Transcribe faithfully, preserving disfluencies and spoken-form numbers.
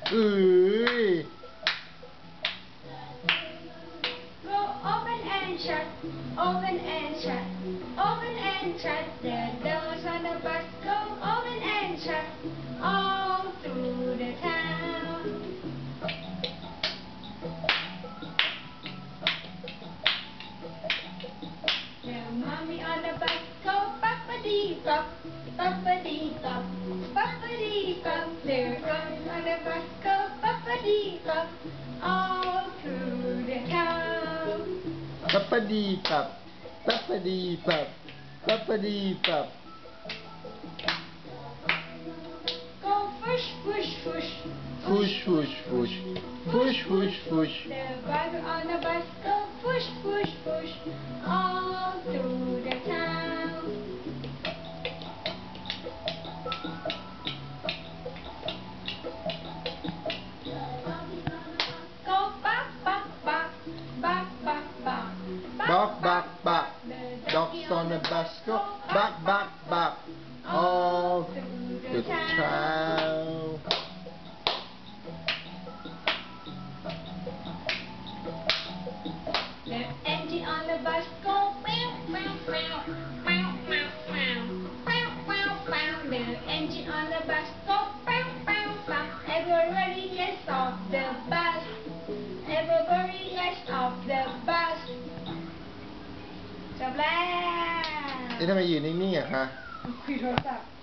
เอ้ย Go open and shut, open and shut, open and shut. The doors on the bus go open and shut all through the town. The mommy on the bus go papa-dee-pop, papa-dee-pop, papa-dee-pop. The mommy on the bus go papa-dee-pop all through the town. ปับปะดีปับปับปะดีปับปับปะดีปับ Go push, push, push. Push push push push push push. The driver on the bus go push, push, push all through the town. Go bark, bark, bark, bark, bark, bark. Bark bark bark. Dogs on the bus go bark bark bark all through the the town. town. The engine on the bus go meow, meow, meow, meow, meow, meow, meow, meow, meow. The engine on the bus go meow, meow, meow. Everybody gets off the bus. Everybody gets off the bus. จบแล้วนี่ทำไมยืนนิ่งๆอ่ะคะคุยโทรศัพท์